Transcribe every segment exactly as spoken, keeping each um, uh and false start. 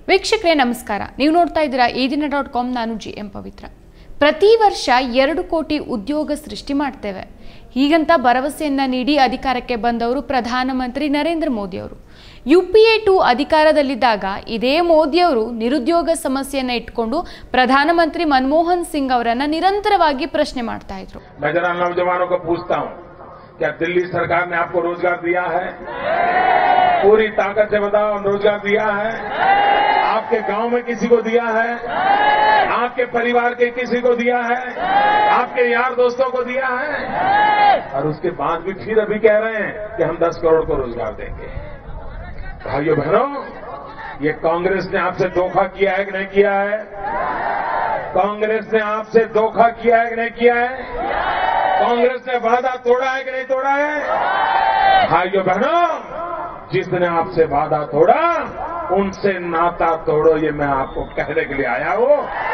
ವೀಕ್ಷಕರೇ ನಮಸ್ಕಾರ. ನೀವು ನೋಡ್ತಾ ಇದ್ದೀರಾ ಈ ದಿನ ಡಾಟ್ ಕಾಮ್. ನಾನು ಜಿ ಎಂ ಪವಿತ್ರ. ಪ್ರತಿ ವರ್ಷ ಎರಡು ಕೋಟಿ ಉದ್ಯೋಗ ಸೃಷ್ಟಿ ಮಾಡ್ತೇವೆ ಹೀಗಂತ ಭರವಸೆಯನ್ನ ನೀಡಿ ಅಧಿಕಾರಕ್ಕೆ ಬಂದವರು ಪ್ರಧಾನಮಂತ್ರಿ ನರೇಂದ್ರ ಮೋದಿ ಅವರು. ಯು ಪಿ ಎ ಟು ಅಧಿಕಾರದಲ್ಲಿದ್ದಾಗ ಇದೇ ಮೋದಿ ಅವರು ನಿರುದ್ಯೋಗ ಸಮಸ್ಯೆಯನ್ನ ಇಟ್ಕೊಂಡು ಪ್ರಧಾನಮಂತ್ರಿ ಮನಮೋಹನ್ ಸಿಂಗ್ ಅವರನ್ನ ನಿರಂತರವಾಗಿ ಪ್ರಶ್ನೆ ಮಾಡ್ತಾ ಇದ್ರು. क्या दिल्ली सरकार ने आपको रोजगार दिया है? पूरी ताकत से बताओ, रोजगार दिया है? आपके गांव में किसी को दिया है? आपके परिवार के किसी को दिया है? आपके यार दोस्तों को दिया है? और उसके बाद भी फिर अभी कह रहे हैं कि हम दस करोड़ को रोजगार देंगे. भाइयों बहनों, ये कांग्रेस ने आपसे धोखा किया है कि नहीं किया है? कांग्रेस ने आपसे धोखा किया है कि नहीं किया है? कांग्रेस ने वादा तोड़ा है कि नहीं तोड़ा है? भाइयों बहनों, जिसने आपसे वादा तोड़ा उनसे नाता तोड़ो, ये मैं आपको कहने के लिए आया हूं.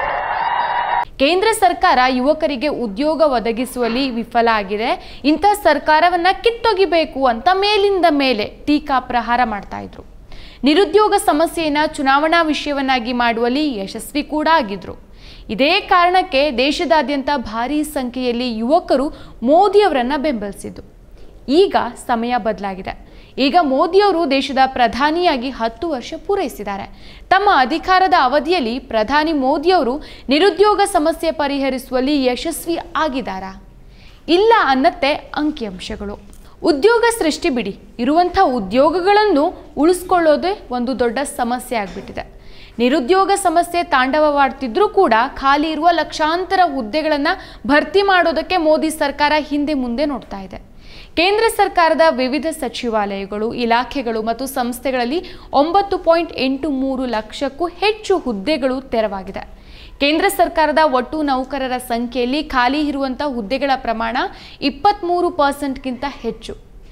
ಕೇಂದ್ರ ಸರ್ಕಾರ ಯುವಕರಿಗೆ ಉದ್ಯೋಗ ಒದಗಿಸುವಲ್ಲಿ ವಿಫಲ ಆಗಿದೆ. ಇಂಥ ಸರ್ಕಾರವನ್ನ ಕಿತ್ತೊಗಿಬೇಕು ಅಂತ ಮೇಲಿಂದ ಮೇಲೆ ಟೀಕಾ ಪ್ರಹಾರ ಮಾಡ್ತಾ ಇದ್ರು. ನಿರುದ್ಯೋಗ ಸಮಸ್ಯೆಯನ್ನ ಚುನಾವಣಾ ವಿಷಯವನ್ನಾಗಿ ಮಾಡುವಲ್ಲಿ ಯಶಸ್ವಿ ಕೂಡ ಆಗಿದ್ರು. ಇದೇ ಕಾರಣಕ್ಕೆ ದೇಶದಾದ್ಯಂತ ಭಾರೀ ಸಂಖ್ಯೆಯಲ್ಲಿ ಯುವಕರು ಮೋದಿ ಅವರನ್ನ ಬೆಂಬಲಿಸಿದ್ದು. ಈಗ ಸಮಯ ಬದಲಾಗಿದೆ. ಈಗ ಮೋದಿ ಅವರು ದೇಶದ ಪ್ರಧಾನಿಯಾಗಿ ಹತ್ತು ವರ್ಷ ಪೂರೈಸಿದ್ದಾರೆ. ತಮ್ಮ ಅಧಿಕಾರದ ಅವಧಿಯಲ್ಲಿ ಪ್ರಧಾನಿ ಮೋದಿ ಅವರು ನಿರುದ್ಯೋಗ ಸಮಸ್ಯೆ ಪರಿಹರಿಸುವಲ್ಲಿ ಯಶಸ್ವಿ ಆಗಿದ್ದಾರಾ? ಇಲ್ಲ ಅನ್ನತ್ತೆ ಅಂಕಿಅಂಶಗಳು. ಉದ್ಯೋಗ ಸೃಷ್ಟಿ ಬಿಡಿ, ಇರುವಂಥ ಉದ್ಯೋಗಗಳನ್ನು ಉಳಿಸ್ಕೊಳ್ಳೋದೇ ಒಂದು ದೊಡ್ಡ ಸಮಸ್ಯೆ ಆಗಿಬಿಟ್ಟಿದೆ. ನಿರುದ್ಯೋಗ ಸಮಸ್ಯೆ ತಾಂಡವವಾಡ್ತಿದ್ರೂ ಕೂಡ ಖಾಲಿ ಇರುವ ಲಕ್ಷಾಂತರ ಹುದ್ದೆಗಳನ್ನು ಭರ್ತಿ ಮಾಡೋದಕ್ಕೆ ಮೋದಿ ಸರ್ಕಾರ ಹಿಂದೆ ಮುಂದೆ ನೋಡ್ತಾ ಇದೆ. ಕೇಂದ್ರ ಸರ್ಕಾರದ ವಿವಿಧ ಸಚಿವಾಲಯಗಳು, ಇಲಾಖೆಗಳು ಮತ್ತು ಸಂಸ್ಥೆಗಳಲ್ಲಿ ಒಂಬತ್ತು ಪಾಯಿಂಟ್ ಎಂಟು ಮೂರು ಲಕ್ಷಕ್ಕೂ ಹೆಚ್ಚು ಹುದ್ದೆಗಳು ತೆರವಾಗಿದೆ. ಕೇಂದ್ರ ಸರ್ಕಾರದ ಒಟ್ಟು ನೌಕರರ ಸಂಖ್ಯೆಯಲ್ಲಿ ಖಾಲಿ ಇರುವಂಥ ಹುದ್ದೆಗಳ ಪ್ರಮಾಣ ಇಪ್ಪತ್ತ್ಮೂರು ಪರ್ಸೆಂಟ್ಗಿಂತ ಹೆಚ್ಚು.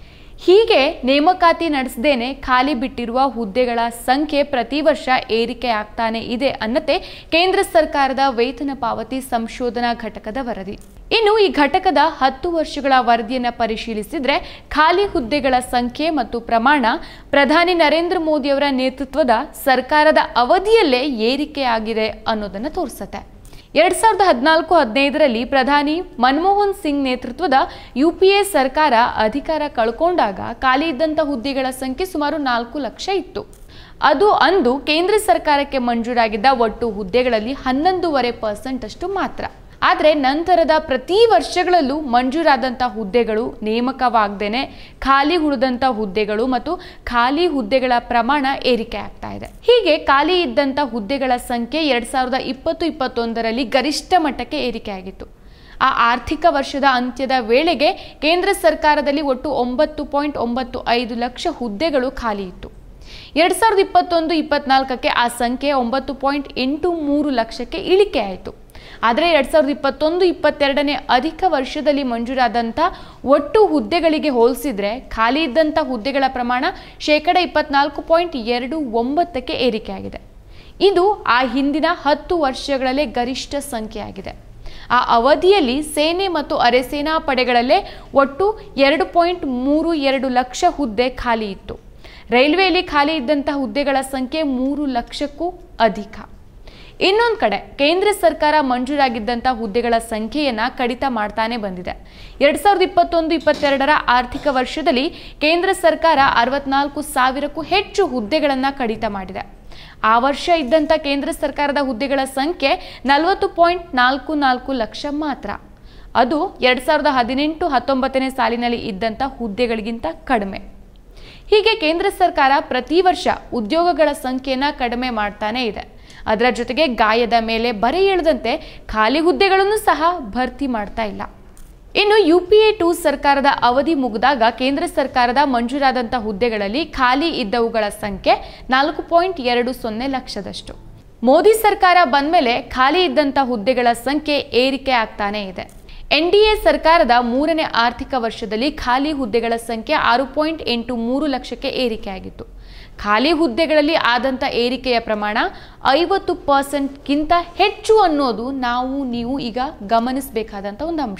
ಹೀಗೆ ನೇಮಕಾತಿ ನಡೆಸದೇನೆ ಖಾಲಿ ಬಿಟ್ಟಿರುವ ಹುದ್ದೆಗಳ ಸಂಖ್ಯೆ ಪ್ರತಿ ವರ್ಷ ಏರಿಕೆ ಆಗ್ತಾನೆ ಇದೆ ಅನ್ನತ್ತೆ ಕೇಂದ್ರ ಸರ್ಕಾರದ ವೇತನ ಪಾವತಿ ಸಂಶೋಧನಾ ಘಟಕದ ವರದಿ. ಇನ್ನು ಈ ಘಟಕದ ಹತ್ತು ವರ್ಷಗಳ ವರದಿಯನ್ನು ಪರಿಶೀಲಿಸಿದ್ರೆ ಖಾಲಿ ಹುದ್ದೆಗಳ ಸಂಖ್ಯೆ ಮತ್ತು ಪ್ರಮಾಣ ಪ್ರಧಾನಿ ನರೇಂದ್ರ ಮೋದಿ ಅವರ ನೇತೃತ್ವದ ಸರ್ಕಾರದ ಅವಧಿಯಲ್ಲೇ ಏರಿಕೆಯಾಗಿದೆ ಅನ್ನೋದನ್ನು ತೋರಿಸುತ್ತೆ. ಎರಡ್ ಸಾವಿರದ ಹದಿನಾಲ್ಕು ಹದಿನೈದರಲ್ಲಿ ಪ್ರಧಾನಿ ಮನಮೋಹನ್ ಸಿಂಗ್ ನೇತೃತ್ವದ ಯು ಪಿ ಎ ಸರ್ಕಾರ ಅಧಿಕಾರ ಕಳ್ಕೊಂಡಾಗ ಖಾಲಿ ಇದ್ದಂಥ ಹುದ್ದೆಗಳ ಸಂಖ್ಯೆ ಸುಮಾರು ನಾಲ್ಕು ಲಕ್ಷ ಇತ್ತು. ಅದು ಅಂದು ಕೇಂದ್ರ ಸರ್ಕಾರಕ್ಕೆ ಮಂಜೂರಾಗಿದ್ದ ಒಟ್ಟು ಹುದ್ದೆಗಳಲ್ಲಿ ಹನ್ನೊಂದೂವರೆ ಪರ್ಸೆಂಟ್ ಅಷ್ಟು ಮಾತ್ರ. ಆದರೆ ನಂತರದ ಪ್ರತಿ ವರ್ಷಗಳಲ್ಲೂ ಮಂಜೂರಾದಂಥ ಹುದ್ದೆಗಳು ನೇಮಕವಾಗದೇನೆ ಖಾಲಿ ಉಳಿದಂಥ ಹುದ್ದೆಗಳು ಮತ್ತು ಖಾಲಿ ಹುದ್ದೆಗಳ ಪ್ರಮಾಣ ಏರಿಕೆ ಆಗ್ತಾ ಇದೆ. ಹೀಗೆ ಖಾಲಿ ಇದ್ದಂಥ ಹುದ್ದೆಗಳ ಸಂಖ್ಯೆ ಎರಡ್ ಸಾವಿರದ ಇಪ್ಪತ್ತು ಇಪ್ಪತ್ತೊಂದರಲ್ಲಿ ಗರಿಷ್ಠ ಮಟ್ಟಕ್ಕೆ ಏರಿಕೆಯಾಗಿತ್ತು. ಆ ಆರ್ಥಿಕ ವರ್ಷದ ಅಂತ್ಯದ ವೇಳೆಗೆ ಕೇಂದ್ರ ಸರ್ಕಾರದಲ್ಲಿ ಒಟ್ಟು ಒಂಬತ್ತು ಪಾಯಿಂಟ್ ಒಂಬತ್ತು ಐದು ಲಕ್ಷ ಹುದ್ದೆಗಳು ಖಾಲಿ ಇತ್ತು. ಎರಡ್ ಸಾವಿರದ ಇಪ್ಪತ್ತೊಂದು ಇಪ್ಪತ್ನಾಲ್ಕಕ್ಕೆ ಆ ಸಂಖ್ಯೆ ಒಂಬತ್ತು ಪಾಯಿಂಟ್ ಎಂಟು ಮೂರು ಲಕ್ಷಕ್ಕೆ ಇಳಿಕೆ ಆಯಿತು. ಆದರೆ ಎರಡ್ ಸಾವಿರದ ಇಪ್ಪತ್ತೊಂದು ಇಪ್ಪತ್ತೆರಡನೇ ಅಧಿಕ ವರ್ಷದಲ್ಲಿ ಮಂಜೂರಾದಂಥ ಒಟ್ಟು ಹುದ್ದೆಗಳಿಗೆ ಹೋಲಿಸಿದ್ರೆ ಖಾಲಿ ಇದ್ದಂಥ ಹುದ್ದೆಗಳ ಪ್ರಮಾಣ ಶೇಕಡ ಇಪ್ಪತ್ನಾಲ್ಕು ಪಾಯಿಂಟ್ ಎರಡು ಒಂಬತ್ತಕ್ಕೆ ಏರಿಕೆಯಾಗಿದೆ. ಇದು ಆ ಹಿಂದಿನ ಹತ್ತು ವರ್ಷಗಳಲ್ಲೇ ಗರಿಷ್ಠ ಸಂಖ್ಯೆಯಾಗಿದೆ. ಆ ಅವಧಿಯಲ್ಲಿ ಸೇನೆ ಮತ್ತು ಅರೆಸೇನಾ ಪಡೆಗಳಲ್ಲೇ ಒಟ್ಟು ಎರಡು ಪಾಯಿಂಟ್ ಮೂರು ಎರಡು ಲಕ್ಷ ಹುದ್ದೆ ಖಾಲಿ ಇತ್ತು. ರೈಲ್ವೆಯಲ್ಲಿ ಖಾಲಿ ಇದ್ದಂಥ ಹುದ್ದೆಗಳ ಸಂಖ್ಯೆ ಮೂರು ಲಕ್ಷಕ್ಕೂ ಅಧಿಕ. ಇನ್ನೊಂದು ಕಡೆ ಕೇಂದ್ರ ಸರ್ಕಾರ ಮಂಜೂರಾಗಿದ್ದಂಥ ಹುದ್ದೆಗಳ ಸಂಖ್ಯೆಯನ್ನು ಕಡಿತ ಮಾಡ್ತಾನೆ ಬಂದಿದೆ. ಎರಡ್ ಸಾವಿರದ ಇಪ್ಪತ್ತೊಂದು ಇಪ್ಪತ್ತೆರಡರ ಆರ್ಥಿಕ ವರ್ಷದಲ್ಲಿ ಕೇಂದ್ರ ಸರ್ಕಾರ ಅರವತ್ನಾಲ್ಕು ಸಾವಿರಕ್ಕೂ ಹೆಚ್ಚು ಹುದ್ದೆಗಳನ್ನು ಕಡಿತ ಮಾಡಿದೆ. ಆ ವರ್ಷ ಇದ್ದಂಥ ಕೇಂದ್ರ ಸರ್ಕಾರದ ಹುದ್ದೆಗಳ ಸಂಖ್ಯೆ ನಲವತ್ತು ಪಾಯಿಂಟ್ ನಾಲ್ಕು ನಾಲ್ಕು ಲಕ್ಷ ಮಾತ್ರ. ಅದು ಎರಡ್ ಸಾವಿರದ ಹದಿನೆಂಟು ಹತ್ತೊಂಬತ್ತನೇ ಸಾಲಿನಲ್ಲಿ ಇದ್ದಂಥ ಹುದ್ದೆಗಳಿಗಿಂತ ಕಡಿಮೆ. ಹೀಗೆ ಕೇಂದ್ರ ಸರ್ಕಾರ ಪ್ರತಿ ವರ್ಷ ಉದ್ಯೋಗಗಳ ಸಂಖ್ಯೆಯನ್ನು ಕಡಿಮೆ ಮಾಡ್ತಾನೆ ಇದೆ. ಅದರ ಜೊತೆಗೆ ಗಾಯದ ಮೇಲೆ ಬರೆ ಎಳೆದಂತೆ ಖಾಲಿ ಹುದ್ದೆಗಳನ್ನು ಸಹ ಭರ್ತಿ ಮಾಡ್ತಾ ಇಲ್ಲ. ಇನ್ನು ಯು ಪಿ ಎ ಟು ಸರ್ಕಾರದ ಅವಧಿ ಮುಗಿದಾಗ ಕೇಂದ್ರ ಸರ್ಕಾರದ ಮಂಜೂರಾದಂಥ ಹುದ್ದೆಗಳಲ್ಲಿ ಖಾಲಿ ಇದ್ದವುಗಳ ಸಂಖ್ಯೆ ನಾಲ್ಕು ಪಾಯಿಂಟ್ ಎರಡು ಸೊನ್ನೆ ಲಕ್ಷದಷ್ಟು. ಮೋದಿ ಸರ್ಕಾರ ಬಂದ ಮೇಲೆ ಖಾಲಿ ಇದ್ದಂಥ ಹುದ್ದೆಗಳ ಸಂಖ್ಯೆ ಏರಿಕೆ ಆಗ್ತಾನೆ ಇದೆ. ಎನ್ ಡಿ ಎ ಸರ್ಕಾರದ ಮೂರನೇ ಆರ್ಥಿಕ ವರ್ಷದಲ್ಲಿ ಖಾಲಿ ಹುದ್ದೆಗಳ ಸಂಖ್ಯೆ ಆರು ಪಾಯಿಂಟ್ ಎಂಟು ಮೂರು ಲಕ್ಷಕ್ಕೆ ಏರಿಕೆಯಾಗಿತ್ತು. ಖಾಲಿ ಹುದ್ದೆಗಳಲ್ಲಿ ಆದಂಥ ಏರಿಕೆಯ ಪ್ರಮಾಣ ಐವತ್ತು ಪರ್ಸೆಂಟ್ಗಿಂತ ಹೆಚ್ಚು ಅನ್ನೋದು ನಾವು ನೀವು ಈಗ ಗಮನಿಸಬೇಕಾದಂಥ ಒಂದು ಅಂಶ.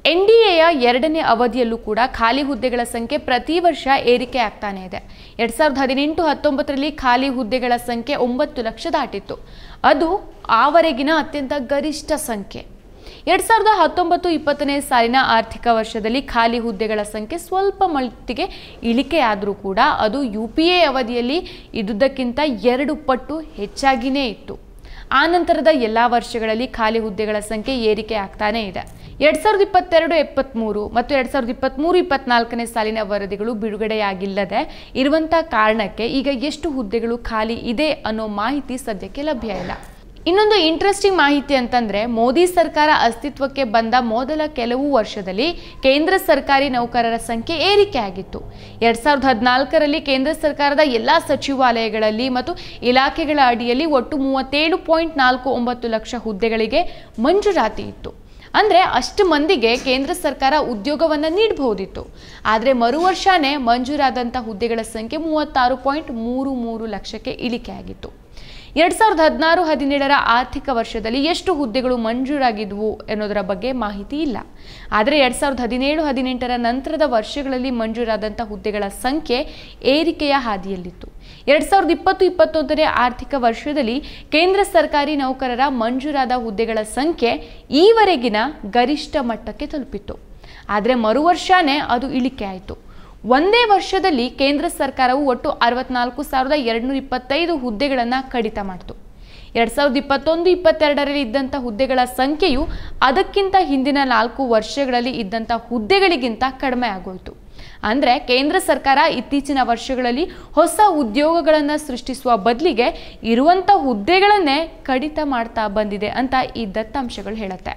ಎನ್ ಡಿ ಎಯ ಎರಡನೇ ಅವಧಿಯಲ್ಲೂ ಕೂಡ ಖಾಲಿ ಹುದ್ದೆಗಳ ಸಂಖ್ಯೆ ಪ್ರತಿ ವರ್ಷ ಏರಿಕೆ ಆಗ್ತಾನೆ ಇದೆ. ಎರಡ್ ಸಾವಿರದ ಹದಿನೆಂಟು ಹತ್ತೊಂಬತ್ತರಲ್ಲಿ ಖಾಲಿ ಹುದ್ದೆಗಳ ಸಂಖ್ಯೆ ಒಂಬತ್ತು ಲಕ್ಷ ದಾಟಿತ್ತು. ಅದು ಆವರೆಗಿನ ಅತ್ಯಂತ ಗರಿಷ್ಠ ಸಂಖ್ಯೆ. ಎರಡ್ ಸಾವಿರದ ಹತ್ತೊಂಬತ್ತು ಇಪ್ಪತ್ತನೇ ಸಾಲಿನ ಆರ್ಥಿಕ ವರ್ಷದಲ್ಲಿ ಖಾಲಿ ಹುದ್ದೆಗಳ ಸಂಖ್ಯೆ ಸ್ವಲ್ಪ ಮಟ್ಟಿಗೆ ಇಳಿಕೆಯಾದರೂ ಕೂಡ ಅದು ಯು ಪಿ ಎ ಅವಧಿಯಲ್ಲಿ ಇದ್ದುದಕ್ಕಿಂತ ಎರಡು ಪಟ್ಟು ಹೆಚ್ಚಾಗಿಯೇ ಇತ್ತು. ಆ ನಂತರದ ಎಲ್ಲ ವರ್ಷಗಳಲ್ಲಿ ಖಾಲಿ ಹುದ್ದೆಗಳ ಸಂಖ್ಯೆ ಏರಿಕೆ ಆಗ್ತಾನೇ ಇದೆ. ಎರಡ್ ಸಾವಿರದ ಇಪ್ಪತ್ತೆರಡು ಇಪ್ಪತ್ತ್ಮೂರು ಮತ್ತು ಎರಡ್ ಸಾವಿರದ ಇಪ್ಪತ್ತ್ಮೂರು ಇಪ್ಪತ್ನಾಲ್ಕನೇ ಸಾಲಿನ ವರದಿಗಳು ಬಿಡುಗಡೆಯಾಗಿಲ್ಲದೆ ಇರುವಂಥ ಕಾರಣಕ್ಕೆ ಈಗ ಎಷ್ಟು ಹುದ್ದೆಗಳು ಖಾಲಿ ಇದೆ ಅನ್ನೋ ಮಾಹಿತಿ ಸದ್ಯಕ್ಕೆ ಲಭ್ಯ ಇಲ್ಲ. ಇನ್ನೊಂದು ಇಂಟ್ರೆಸ್ಟಿಂಗ್ ಮಾಹಿತಿ ಅಂತಂದ್ರೆ, ಮೋದಿ ಸರ್ಕಾರ ಅಸ್ತಿತ್ವಕ್ಕೆ ಬಂದ ಮೊದಲ ಕೆಲವು ವರ್ಷದಲ್ಲಿ ಕೇಂದ್ರ ಸರ್ಕಾರಿ ನೌಕರರ ಸಂಖ್ಯೆ ಏರಿಕೆ ಆಗಿತ್ತು. ಎರಡ್ ಸಾವಿರದ ಹದಿನಾಲ್ಕರಲ್ಲಿ ಕೇಂದ್ರ ಸರ್ಕಾರದ ಎಲ್ಲ ಸಚಿವಾಲಯಗಳಲ್ಲಿ ಮತ್ತು ಇಲಾಖೆಗಳ ಅಡಿಯಲ್ಲಿ ಒಟ್ಟು ಮೂವತ್ತೇಳು ಪಾಯಿಂಟ್ ನಾಲ್ಕು ಒಂಬತ್ತು ಲಕ್ಷ ಹುದ್ದೆಗಳಿಗೆ ಮಂಜೂರಾತಿ ಇತ್ತು. ಅಂದರೆ ಅಷ್ಟು ಮಂದಿಗೆ ಕೇಂದ್ರ ಸರ್ಕಾರ ಉದ್ಯೋಗವನ್ನು ನೀಡಬಹುದಿತ್ತು. ಆದರೆ ಮರು ವರ್ಷನೇ ಮಂಜೂರಾದಂಥ ಹುದ್ದೆಗಳ ಸಂಖ್ಯೆ ಮೂವತ್ತಾರು ಪಾಯಿಂಟ್ ಮೂರು ಮೂರು ಲಕ್ಷಕ್ಕೆ ಇಳಿಕೆಯಾಗಿತ್ತು. ಎರಡ್ ಸಾವಿರದ ಹದಿನಾರು ಹದಿನೇಳರ ಆರ್ಥಿಕ ವರ್ಷದಲ್ಲಿ ಎಷ್ಟು ಹುದ್ದೆಗಳು ಮಂಜೂರಾಗಿದ್ವು ಎನ್ನುವುದರ ಬಗ್ಗೆ ಮಾಹಿತಿ ಇಲ್ಲ. ಆದರೆ ಎರಡ್ ಸಾವಿರದ ಹದಿನೇಳು ಹದಿನೆಂಟರ ನಂತರದ ವರ್ಷಗಳಲ್ಲಿ ಮಂಜೂರಾದಂಥ ಹುದ್ದೆಗಳ ಸಂಖ್ಯೆ ಏರಿಕೆಯ ಹಾದಿಯಲ್ಲಿತ್ತು. ಎರಡ್ ಸಾವಿರದ ಇಪ್ಪತ್ತು ಇಪ್ಪತ್ತೊಂದನೇ ಆರ್ಥಿಕ ವರ್ಷದಲ್ಲಿ ಕೇಂದ್ರ ಸರ್ಕಾರಿ ನೌಕರರ ಮಂಜೂರಾದ ಹುದ್ದೆಗಳ ಸಂಖ್ಯೆ ಈವರೆಗಿನ ಗರಿಷ್ಠ ಮಟ್ಟಕ್ಕೆ ತಲುಪಿತ್ತು. ಆದರೆ ಮರು ವರ್ಷನೇ ಅದು ಇಳಿಕೆ ಆಯಿತು. ಒಂದೇ ವರ್ಷದಲ್ಲಿ ಕೇಂದ್ರ ಸರ್ಕಾರವು ಒಟ್ಟು ಅರವತ್ನಾಲ್ಕು ಸಾವಿರದ ಎರಡುನೂರ ಇಪ್ಪತ್ತೈದು ಹುದ್ದೆಗಳನ್ನು ಕಡಿತ ಮಾಡಿತು. ಎರಡ್ ಸಾವಿರದ ಇಪ್ಪತ್ತೊಂದು ಇಪ್ಪತ್ತೆರಡರಲ್ಲಿ ಇದ್ದಂಥ ಹುದ್ದೆಗಳ ಸಂಖ್ಯೆಯು ಅದಕ್ಕಿಂತ ಹಿಂದಿನ ನಾಲ್ಕು ವರ್ಷಗಳಲ್ಲಿ ಇದ್ದಂಥ ಹುದ್ದೆಗಳಿಗಿಂತ ಕಡಿಮೆ ಆಗೋಯಿತು. ಅಂದರೆ ಕೇಂದ್ರ ಸರ್ಕಾರ ಇತ್ತೀಚಿನ ವರ್ಷಗಳಲ್ಲಿ ಹೊಸ ಉದ್ಯೋಗಗಳನ್ನು ಸೃಷ್ಟಿಸುವ ಬದಲಿಗೆ ಇರುವಂಥ ಹುದ್ದೆಗಳನ್ನೇ ಕಡಿತ ಮಾಡ್ತಾ ಬಂದಿದೆ ಅಂತ ಈ ದತ್ತಾಂಶಗಳು ಹೇಳುತ್ತೆ.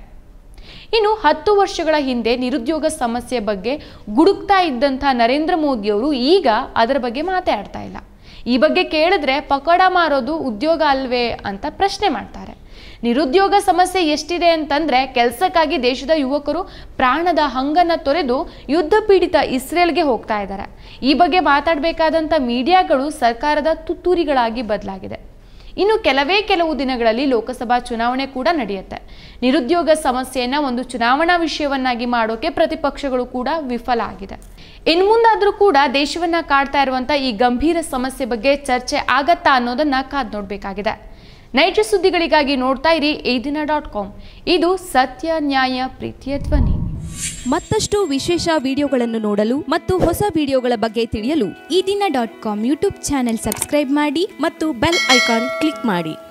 ಇನ್ನು ಹತ್ತು ವರ್ಷಗಳ ಹಿಂದೆ ನಿರುದ್ಯೋಗ ಸಮಸ್ಯೆ ಬಗ್ಗೆ ಗುಡುಕ್ತಾ ಇದ್ದಂಥ ನರೇಂದ್ರ ಮೋದಿಯವರು ಈಗ ಅದರ ಬಗ್ಗೆ ಮಾತಾಡ್ತಾ ಇಲ್ಲ. ಈ ಬಗ್ಗೆ ಕೇಳಿದ್ರೆ ಪಕೋಡ ಮಾರೋದು ಉದ್ಯೋಗ ಅಲ್ವೇ ಅಂತ ಪ್ರಶ್ನೆ ಮಾಡ್ತಾರೆ. ನಿರುದ್ಯೋಗ ಸಮಸ್ಯೆ ಎಷ್ಟಿದೆ ಅಂತಂದ್ರೆ, ಕೆಲಸಕ್ಕಾಗಿ ದೇಶದ ಯುವಕರು ಪ್ರಾಣದ ಹಂಗನ್ನ ತೊರೆದು ಯುದ್ಧ ಪೀಡಿತ ಇಸ್ರೇಲ್ಗೆ ಹೋಗ್ತಾ ಇದ್ದಾರೆ. ಈ ಬಗ್ಗೆ ಮಾತಾಡಬೇಕಾದಂಥ ಮೀಡಿಯಾಗಳು ಸರ್ಕಾರದ ತುತ್ತೂರಿಗಳಾಗಿ ಬದಲಾಗಿದೆ. ಇನ್ನು ಕೆಲವೇ ಕೆಲವು ದಿನಗಳಲ್ಲಿ ಲೋಕಸಭಾ ಚುನಾವಣೆ ಕೂಡ ನಡೆಯುತ್ತೆ. ನಿರುದ್ಯೋಗ ಸಮಸ್ಯೆಯನ್ನ ಒಂದು ಚುನಾವಣಾ ವಿಷಯವನ್ನಾಗಿ ಮಾಡೋಕೆ ಪ್ರತಿಪಕ್ಷಗಳು ಕೂಡ ವಿಫಲ ಆಗಿದೆ. ಇನ್ನು ಮುಂದಾದ್ರೂ ಕೂಡ ದೇಶವನ್ನ ಕಾಡ್ತಾ ಇರುವಂತ ಈ ಗಂಭೀರ ಸಮಸ್ಯೆ ಬಗ್ಗೆ ಚರ್ಚೆ ಆಗತ್ತಾ ಅನ್ನೋದನ್ನ ಕಾದ್ ನೋಡ್ಬೇಕಾಗಿದೆ. ನೈಜ ಸುದ್ದಿಗಳಿಗಾಗಿ ನೋಡ್ತಾ ಇರಿ ಈ ದಿನ ಡಾಟ್ ಕಾಮ್. ಇದು ಸತ್ಯ, ನ್ಯಾಯ, ಪ್ರೀತಿಯ ಧ್ವನಿ. ಮತ್ತಷ್ಟು ವಿಶೇಷ ವಿಡಿಯೋಗಳನ್ನು ನೋಡಲು ಮತ್ತು ಹೊಸ ವಿಡಿಯೋಗಳ ಬಗ್ಗೆ ತಿಳಿಯಲು Ee Dina dot com YouTube channel subscribe ಮಾಡಿ ಮತ್ತು ಬೆಲ್ ಐಕಾನ್ ಕ್ಲಿಕ್ ಮಾಡಿ.